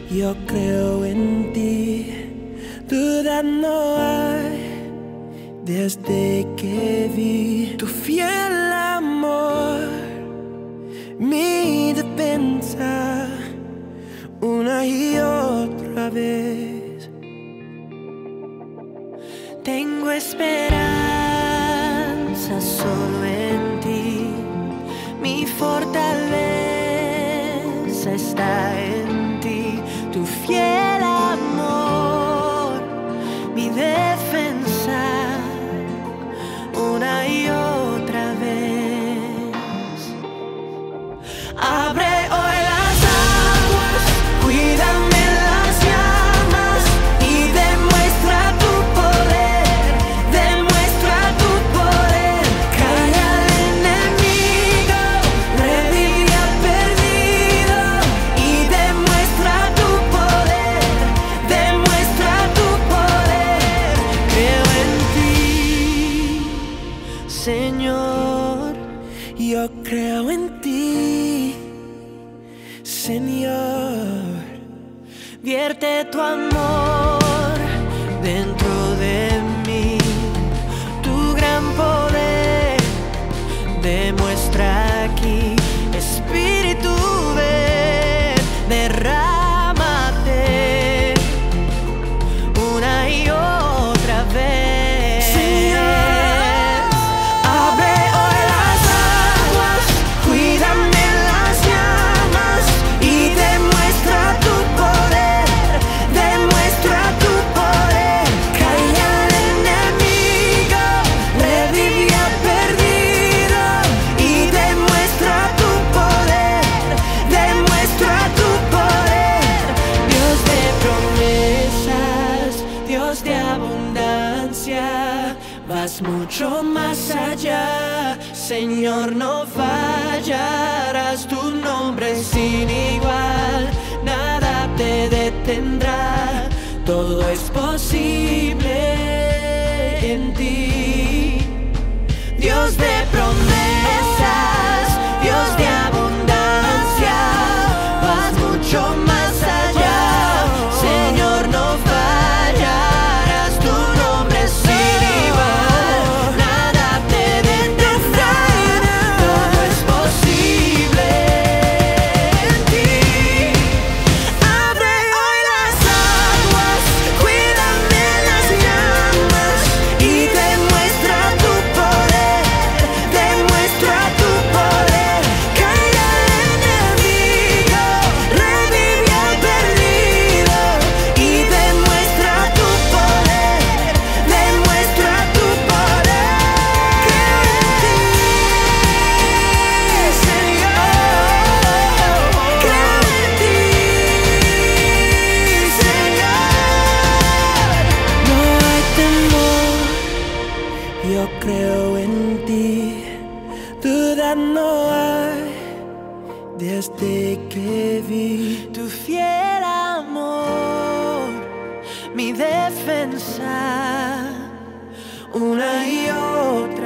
Yo creo en ti, duda no hay. Desde que vi tu fiel amor, mi defensa, una y otra vez. Tengo esperanza solo en ti, mi fortaleza está en ti, tu fiel amor, mi defensa, una y otra vez. Abre hoy las aguas, cuídame las llamas y demuestra tu poder, demuestra tu poder. Calla al enemigo, revive al perdido y demuestra tu poder, demuestra tu poder. Creo en ti, Señor. Yo creo en ti, Señor. Vierte tu amor dentro de mí, tu gran poder demuestra aquí. Espíritu, ven, derrámate una y otra vez. Señor, abre hoy las aguas, cuídame las llamas y demuestra tu poder, demuestra tu poder. Calla al enemigo, revive al perdido y demuestra tu poder, demuestra tu poder. Dios de promesas, Dios de abundancia, vas mucho más allá, Señor, no fallarás, tu nombre es sin igual, nada te detendrá, todo es posible en ti. Dios de promesas, Dios de abundancia, vas mucho más allá, Señor, no fallarás, tu nombre es sin igual, nada te detendrá, todo es posible en ti. Abre hoy las aguas, cuídame las llamas y demuestra tu poder, demuestra tu poder. Calla al enemigo, revive al perdido y demuestra tu poder, demuestra tu poder. Creo en ti, Señor, creo en ti, Señor. no hay temor. Yo creo en ti, duda no hay. Desde que vi Tu fiel amor, mi defensa, una y otra